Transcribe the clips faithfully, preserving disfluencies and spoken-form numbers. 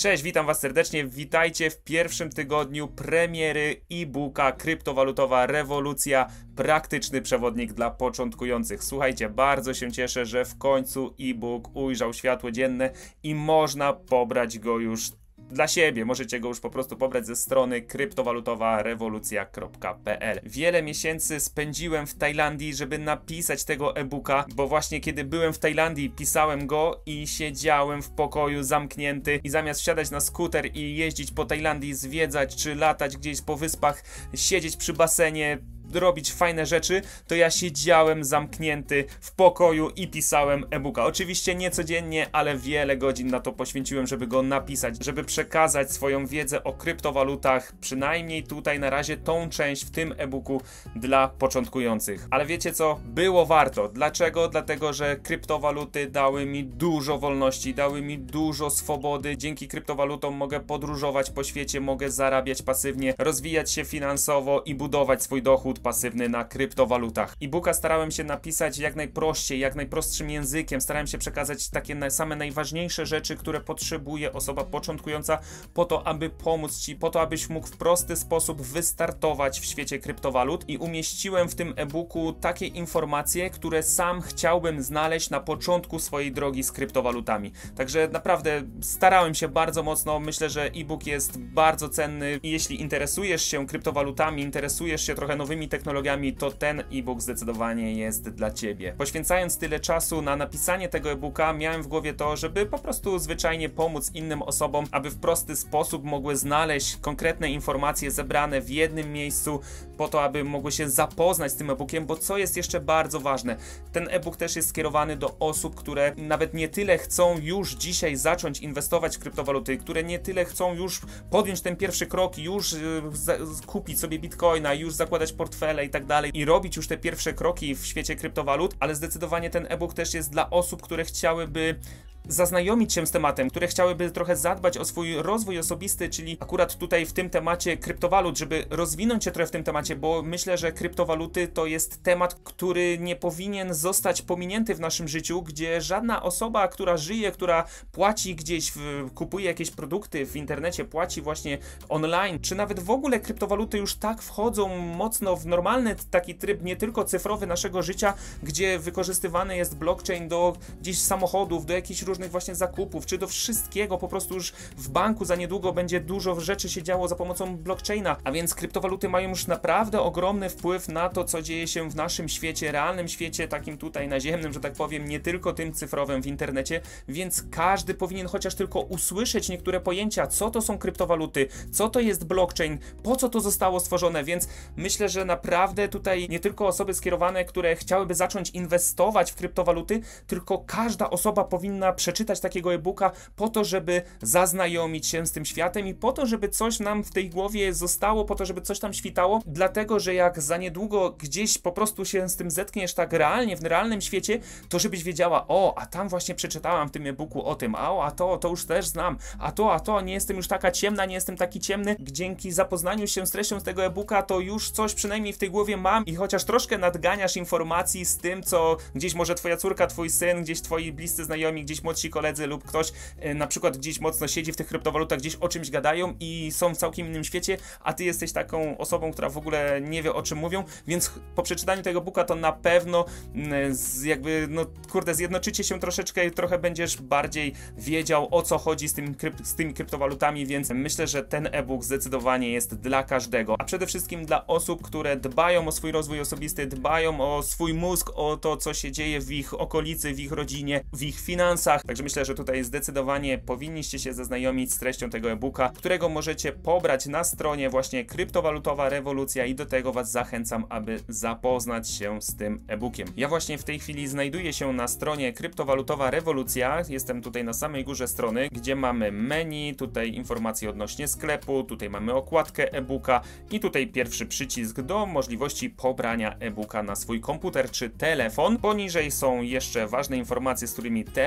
Cześć, witam was serdecznie, witajcie w pierwszym tygodniu premiery e-booka Kryptowalutowa rewolucja, praktyczny przewodnik dla początkujących. Słuchajcie, bardzo się cieszę, że w końcu e-book ujrzał światło dzienne i można pobrać go już dla siebie. Możecie go już po prostu pobrać ze strony kryptowalutowa rewolucja kropka p l. Wiele miesięcy spędziłem w Tajlandii, żeby napisać tego e-booka, bo właśnie kiedy byłem w Tajlandii, pisałem go i siedziałem w pokoju zamknięty i zamiast wsiadać na skuter i jeździć po Tajlandii, zwiedzać czy latać gdzieś po wyspach, siedzieć przy basenie, robić fajne rzeczy, to ja siedziałem zamknięty w pokoju i pisałem e-booka. Oczywiście nie codziennie, ale wiele godzin na to poświęciłem, żeby go napisać, żeby przekazać swoją wiedzę o kryptowalutach, przynajmniej tutaj na razie tą część w tym e-booku dla początkujących. Ale wiecie co? Było warto. Dlaczego? Dlatego, że kryptowaluty dały mi dużo wolności, dały mi dużo swobody. Dzięki kryptowalutom mogę podróżować po świecie, mogę zarabiać pasywnie, rozwijać się finansowo i budować swój dochód pasywny na kryptowalutach. E-booka starałem się napisać jak najprościej, jak najprostszym językiem. Starałem się przekazać takie same najważniejsze rzeczy, które potrzebuje osoba początkująca po to, aby pomóc ci, po to, abyś mógł w prosty sposób wystartować w świecie kryptowalut. I umieściłem w tym e-booku takie informacje, które sam chciałbym znaleźć na początku swojej drogi z kryptowalutami. Także naprawdę starałem się bardzo mocno. Myślę, że e-book jest bardzo cenny i jeśli interesujesz się kryptowalutami, interesujesz się trochę nowymi technologiami, to ten e-book zdecydowanie jest dla ciebie. Poświęcając tyle czasu na napisanie tego e-booka, miałem w głowie to, żeby po prostu zwyczajnie pomóc innym osobom, aby w prosty sposób mogły znaleźć konkretne informacje zebrane w jednym miejscu, po to, aby mogły się zapoznać z tym e-bookiem, bo co jest jeszcze bardzo ważne, ten e-book też jest skierowany do osób, które nawet nie tyle chcą już dzisiaj zacząć inwestować w kryptowaluty, które nie tyle chcą już podjąć ten pierwszy krok, już yy, kupić sobie bitcoina, już zakładać portfele i tak dalej i robić już te pierwsze kroki w świecie kryptowalut, ale zdecydowanie ten e-book też jest dla osób, które chciałyby zaznajomić się z tematem, które chciałyby trochę zadbać o swój rozwój osobisty, czyli akurat tutaj w tym temacie kryptowalut, żeby rozwinąć się trochę w tym temacie, bo myślę, że kryptowaluty to jest temat, który nie powinien zostać pominięty w naszym życiu, gdzie żadna osoba, która żyje, która płaci gdzieś, w, kupuje jakieś produkty w internecie, płaci właśnie online, czy nawet w ogóle kryptowaluty już tak wchodzą mocno w normalny taki tryb, nie tylko cyfrowy naszego życia, gdzie wykorzystywany jest blockchain do gdzieś samochodów, do jakichś różnych właśnie zakupów, czy do wszystkiego, po prostu już w banku za niedługo będzie dużo rzeczy się działo za pomocą blockchaina, a więc kryptowaluty mają już naprawdę ogromny wpływ na to, co dzieje się w naszym świecie, realnym świecie, takim tutaj naziemnym, że tak powiem, nie tylko tym cyfrowym w internecie, więc każdy powinien chociaż tylko usłyszeć niektóre pojęcia, co to są kryptowaluty, co to jest blockchain, po co to zostało stworzone, więc myślę, że naprawdę tutaj nie tylko osoby skierowane, które chciałyby zacząć inwestować w kryptowaluty, tylko każda osoba powinna przeczytać takiego e-booka po to, żeby zaznajomić się z tym światem i po to, żeby coś nam w tej głowie zostało, po to, żeby coś tam świtało, dlatego, że jak za niedługo gdzieś po prostu się z tym zetkniesz tak realnie, w realnym świecie, to żebyś wiedziała, o, a tam właśnie przeczytałam w tym e-booku o tym, a, o, a to, to już też znam, a to, a to, nie jestem już taka ciemna, nie jestem taki ciemny. Dzięki zapoznaniu się z treścią z tego e-booka, to już coś przynajmniej w tej głowie mam i chociaż troszkę nadganiasz informacji z tym, co gdzieś może twoja córka, twój syn, gdzieś twoi bliscy znajomi, gdzieś młodsi koledzy lub ktoś yy, na przykład gdzieś mocno siedzi w tych kryptowalutach, gdzieś o czymś gadają i są w całkiem innym świecie, a ty jesteś taką osobą, która w ogóle nie wie, o czym mówią, więc po przeczytaniu tego booka to na pewno yy, z, jakby, no kurde, zjednoczycie się troszeczkę i trochę będziesz bardziej wiedział, o co chodzi z, tym kryp z tymi kryptowalutami, więc myślę, że ten e-book zdecydowanie jest dla każdego, a przede wszystkim dla osób, które dbają o swój rozwój osobisty, dbają o swój mózg, o to, co się dzieje w ich okolicy, w ich rodzinie, w ich finansach. Także myślę, że tutaj zdecydowanie powinniście się zaznajomić z treścią tego e-booka, którego możecie pobrać na stronie właśnie Kryptowalutowa Rewolucja i do tego was zachęcam, aby zapoznać się z tym e-bookiem. Ja właśnie w tej chwili znajduję się na stronie Kryptowalutowa Rewolucja, jestem tutaj na samej górze strony, gdzie mamy menu, tutaj informacje odnośnie sklepu, tutaj mamy okładkę e-booka i tutaj pierwszy przycisk do możliwości pobrania e-booka na swój komputer czy telefon. Poniżej są jeszcze ważne informacje, z którymi też warto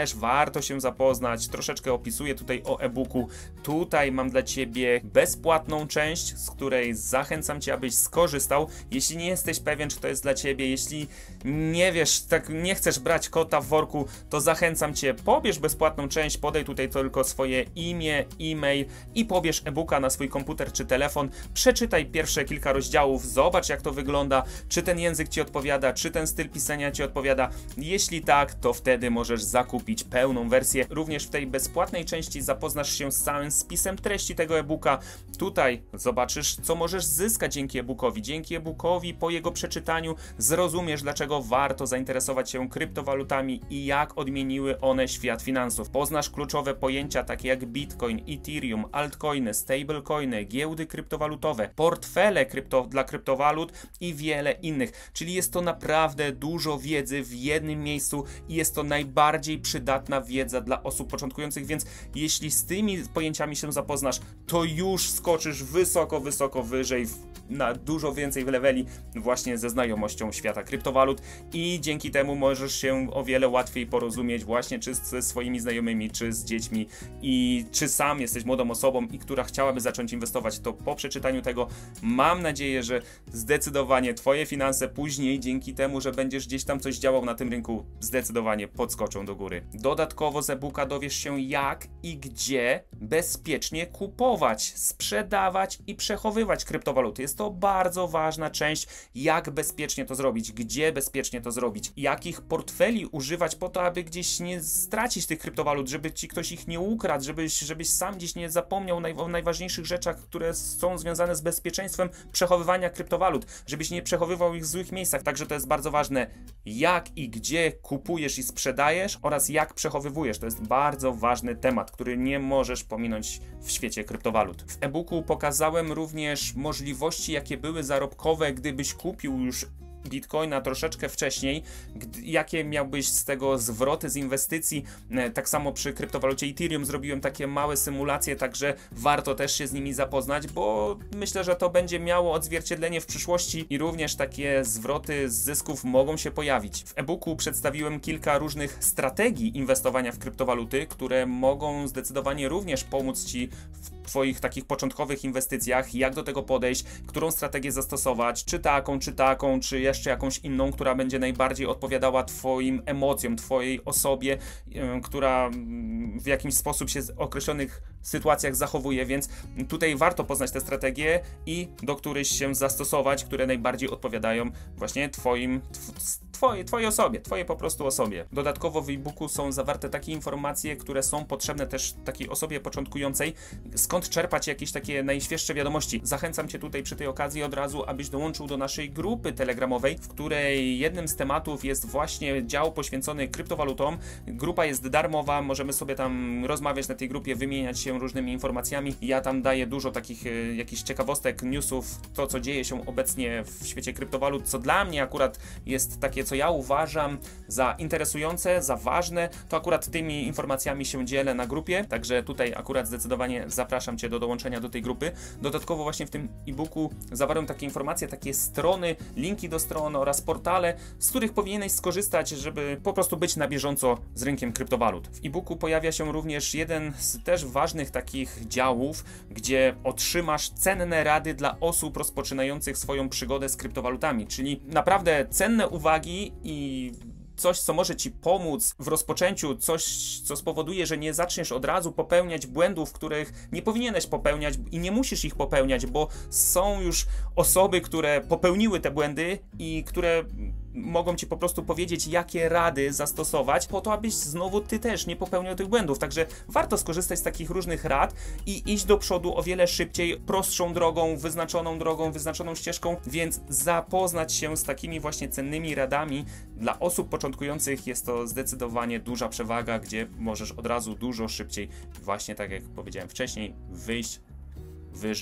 warto się zapoznać. Troszeczkę opisuję tutaj o e-booku. Tutaj mam dla Ciebie bezpłatną część, z której zachęcam Cię, abyś skorzystał. Jeśli nie jesteś pewien, czy to jest dla Ciebie, jeśli nie wiesz, tak nie chcesz brać kota w worku, to zachęcam Cię, pobierz bezpłatną część, podaj tutaj tylko swoje imię, e-mail i pobierz e-booka na swój komputer czy telefon. Przeczytaj pierwsze kilka rozdziałów, zobacz jak to wygląda, czy ten język Ci odpowiada, czy ten styl pisania Ci odpowiada. Jeśli tak, to wtedy możesz zakupić pełną wersję. Również w tej bezpłatnej części zapoznasz się z całym spisem treści tego e-booka. Tutaj zobaczysz, co możesz zyskać dzięki e-bookowi. Dzięki e-bookowi po jego przeczytaniu zrozumiesz, dlaczego warto zainteresować się kryptowalutami i jak odmieniły one świat finansów. Poznasz kluczowe pojęcia takie jak Bitcoin, Ethereum, altcoiny, stablecoiny, giełdy kryptowalutowe, portfele krypto dla kryptowalut i wiele innych. Czyli jest to naprawdę dużo wiedzy w jednym miejscu i jest to najbardziej przydatna wiedza dla osób początkujących, więc jeśli z tymi pojęciami się zapoznasz, to już skoczysz wysoko, wysoko wyżej, na dużo więcej leveli właśnie ze znajomością świata kryptowalut i dzięki temu możesz się o wiele łatwiej porozumieć właśnie czy ze swoimi znajomymi, czy z dziećmi i czy sam jesteś młodą osobą i która chciałaby zacząć inwestować, to po przeczytaniu tego mam nadzieję, że zdecydowanie Twoje finanse później dzięki temu, że będziesz gdzieś tam coś działał na tym rynku, zdecydowanie podskoczą do góry. Dodatkowo z e-booka dowiesz się jak i gdzie bezpiecznie kupować, sprzedawać i przechowywać kryptowaluty. Jest to bardzo ważna część, jak bezpiecznie to zrobić, gdzie bezpiecznie to zrobić, jakich portfeli używać po to, aby gdzieś nie stracić tych kryptowalut, żeby Ci ktoś ich nie ukradł, żebyś, żebyś sam gdzieś nie zapomniał naj, o najważniejszych rzeczach, które są związane z bezpieczeństwem przechowywania kryptowalut, żebyś nie przechowywał ich w złych miejscach. Także to jest bardzo ważne, jak i gdzie kupujesz i sprzedajesz oraz jak przechowywujesz. To jest bardzo ważny temat, który nie możesz pominąć w świecie kryptowalut. W e-booku pokazałem również możliwości, jakie były zarobkowe, gdybyś kupił już Bitcoina troszeczkę wcześniej, jakie miałbyś z tego zwroty z inwestycji. Tak samo przy kryptowalucie Ethereum zrobiłem takie małe symulacje, także warto też się z nimi zapoznać, bo myślę, że to będzie miało odzwierciedlenie w przyszłości i również takie zwroty z zysków mogą się pojawić. W e-booku przedstawiłem kilka różnych strategii inwestowania w kryptowaluty, które mogą zdecydowanie również pomóc Ci w Twoich takich początkowych inwestycjach, jak do tego podejść, którą strategię zastosować, czy taką, czy taką, czy jeszcze jakąś inną, która będzie najbardziej odpowiadała Twoim emocjom, Twojej osobie, yy, która w jakimś sposób się w określonych sytuacjach zachowuje, więc tutaj warto poznać te strategie i do których się zastosować, które najbardziej odpowiadają właśnie Twoim, Twojej, twojej osobie, Twojej po prostu osobie. Dodatkowo w e-booku są zawarte takie informacje, które są potrzebne też takiej osobie początkującej, skąd czerpać jakieś takie najświeższe wiadomości. Zachęcam Cię tutaj przy tej okazji od razu, abyś dołączył do naszej grupy telegramowej, w której jednym z tematów jest właśnie dział poświęcony kryptowalutom. Grupa jest darmowa, możemy sobie tam rozmawiać na tej grupie, wymieniać się różnymi informacjami. Ja tam daję dużo takich e, jakichś ciekawostek, newsów, to co dzieje się obecnie w świecie kryptowalut, co dla mnie akurat jest takie, co ja uważam za interesujące, za ważne, to akurat tymi informacjami się dzielę na grupie, także tutaj akurat zdecydowanie zapraszam Cię do dołączenia do tej grupy. Dodatkowo właśnie w tym e-booku zawarłem takie informacje, takie strony, linki do stron oraz portale, z których powinieneś skorzystać, żeby po prostu być na bieżąco z rynkiem kryptowalut. W e-booku pojawia się również jeden z też ważnych takich działów, gdzie otrzymasz cenne rady dla osób rozpoczynających swoją przygodę z kryptowalutami, czyli naprawdę cenne uwagi i coś, co może Ci pomóc w rozpoczęciu, coś, co spowoduje, że nie zaczniesz od razu popełniać błędów, których nie powinieneś popełniać i nie musisz ich popełniać, bo są już osoby, które popełniły te błędy i które mogą Ci po prostu powiedzieć, jakie rady zastosować po to, abyś znowu Ty też nie popełniał tych błędów. Także warto skorzystać z takich różnych rad i iść do przodu o wiele szybciej, prostszą drogą, wyznaczoną drogą, wyznaczoną ścieżką, więc zapoznać się z takimi właśnie cennymi radami dla osób początkujących jest to zdecydowanie duża przewaga, gdzie możesz od razu dużo szybciej, właśnie tak jak powiedziałem wcześniej, wyjść wyżej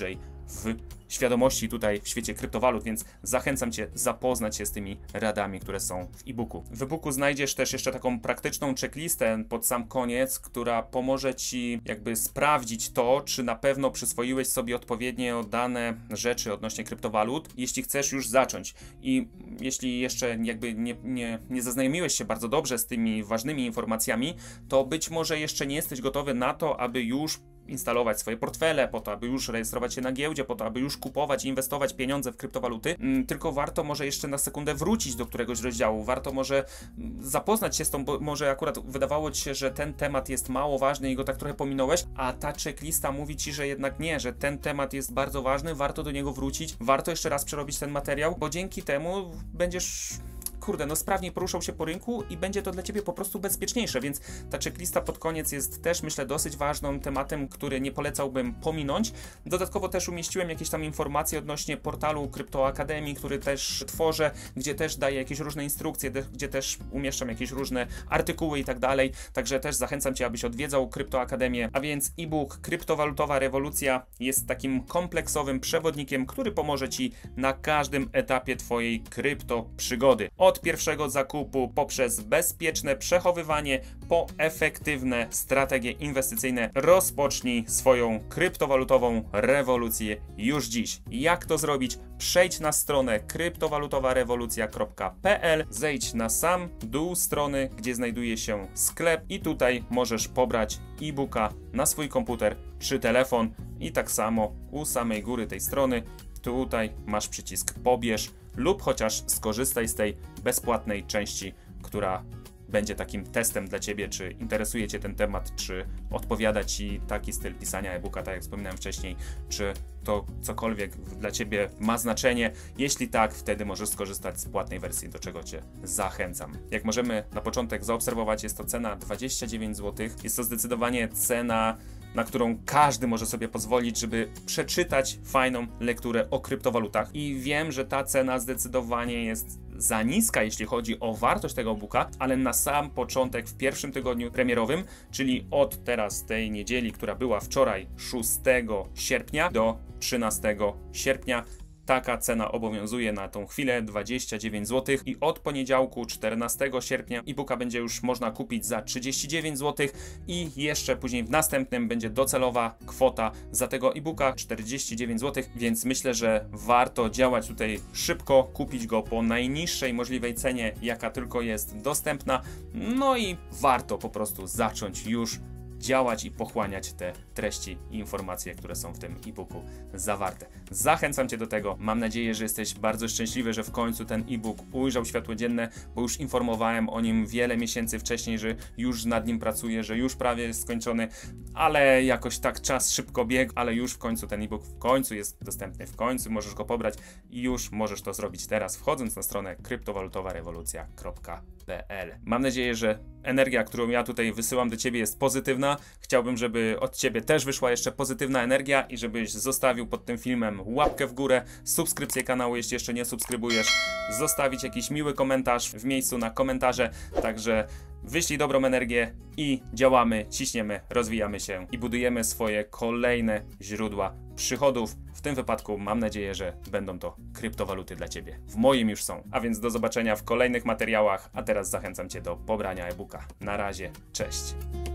w świadomości tutaj w świecie kryptowalut, więc zachęcam Cię zapoznać się z tymi radami, które są w e-booku. W e-booku znajdziesz też jeszcze taką praktyczną checklistę pod sam koniec, która pomoże Ci jakby sprawdzić to, czy na pewno przyswoiłeś sobie odpowiednio dane rzeczy odnośnie kryptowalut, jeśli chcesz już zacząć. I jeśli jeszcze jakby nie, nie, nie zaznajomiłeś się bardzo dobrze z tymi ważnymi informacjami, to być może jeszcze nie jesteś gotowy na to, aby już instalować swoje portfele, po to, aby już rejestrować się na giełdzie, po to, aby już kupować i inwestować pieniądze w kryptowaluty, mm, tylko warto może jeszcze na sekundę wrócić do któregoś rozdziału, warto może zapoznać się z tą, bo może akurat wydawało Ci się, że ten temat jest mało ważny i go tak trochę pominąłeś, a ta checklista mówi Ci, że jednak nie, że ten temat jest bardzo ważny, warto do niego wrócić, warto jeszcze raz przerobić ten materiał, bo dzięki temu będziesz... kurde, no sprawniej poruszał się po rynku i będzie to dla Ciebie po prostu bezpieczniejsze, więc ta checklista pod koniec jest też, myślę, dosyć ważnym tematem, który nie polecałbym pominąć. Dodatkowo też umieściłem jakieś tam informacje odnośnie portalu Crypto Academy, który też tworzę, gdzie też daję jakieś różne instrukcje, gdzie też umieszczam jakieś różne artykuły i tak dalej, także też zachęcam Cię, abyś odwiedzał Crypto Akademię, a więc e-book Kryptowalutowa Rewolucja jest takim kompleksowym przewodnikiem, który pomoże Ci na każdym etapie Twojej krypto przygody. Od pierwszego zakupu poprzez bezpieczne przechowywanie po efektywne strategie inwestycyjne rozpocznij swoją kryptowalutową rewolucję już dziś. Jak to zrobić? Przejdź na stronę kryptowalutowa rewolucja kropka p l, zejdź na sam dół strony, gdzie znajduje się sklep i tutaj możesz pobrać e-booka na swój komputer czy telefon i tak samo u samej góry tej strony tutaj masz przycisk pobierz lub chociaż skorzystaj z tej bezpłatnej części, która będzie takim testem dla Ciebie, czy interesuje Cię ten temat, czy odpowiada Ci taki styl pisania e-booka, tak jak wspominałem wcześniej, czy to cokolwiek dla Ciebie ma znaczenie. Jeśli tak, wtedy możesz skorzystać z płatnej wersji, do czego Cię zachęcam. Jak możemy na początek zaobserwować, jest to cena dwadzieścia dziewięć złotych. Jest to zdecydowanie cena, na którą każdy może sobie pozwolić, żeby przeczytać fajną lekturę o kryptowalutach. I wiem, że ta cena zdecydowanie jest za niska, jeśli chodzi o wartość tego e-booka, ale na sam początek, w pierwszym tygodniu premierowym, czyli od teraz tej niedzieli, która była wczoraj, szóstego sierpnia do trzynastego sierpnia, taka cena obowiązuje na tą chwilę, dwadzieścia dziewięć złotych, i od poniedziałku czternastego sierpnia e-booka będzie już można kupić za trzydzieści dziewięć złotych i jeszcze później w następnym będzie docelowa kwota za tego e-booka czterdzieści dziewięć złotych, więc myślę, że warto działać tutaj szybko, kupić go po najniższej możliwej cenie, jaka tylko jest dostępna, no i warto po prostu zacząć już działać i pochłaniać te treści i informacje, które są w tym e-booku zawarte. Zachęcam Cię do tego. Mam nadzieję, że jesteś bardzo szczęśliwy, że w końcu ten e-book ujrzał światło dzienne, bo już informowałem o nim wiele miesięcy wcześniej, że już nad nim pracuję, że już prawie jest skończony, ale jakoś tak czas szybko biegł, ale już w końcu ten e-book w końcu jest dostępny, w końcu możesz go pobrać i już możesz to zrobić teraz, wchodząc na stronę kryptowalutowa rewolucja kropka p l. Mam nadzieję, że energia, którą ja tutaj wysyłam do Ciebie, jest pozytywna. Chciałbym, żeby od Ciebie też wyszła jeszcze pozytywna energia i żebyś zostawił pod tym filmem łapkę w górę, subskrypcję kanału, jeśli jeszcze nie subskrybujesz, zostawić jakiś miły komentarz w miejscu na komentarze, także wyślij dobrą energię i działamy, ciśniemy, rozwijamy się i budujemy swoje kolejne źródła przychodów. W tym wypadku mam nadzieję, że będą to kryptowaluty dla Ciebie. W moim już są. A więc do zobaczenia w kolejnych materiałach, a teraz zachęcam Cię do pobrania e-booka. Na razie, cześć!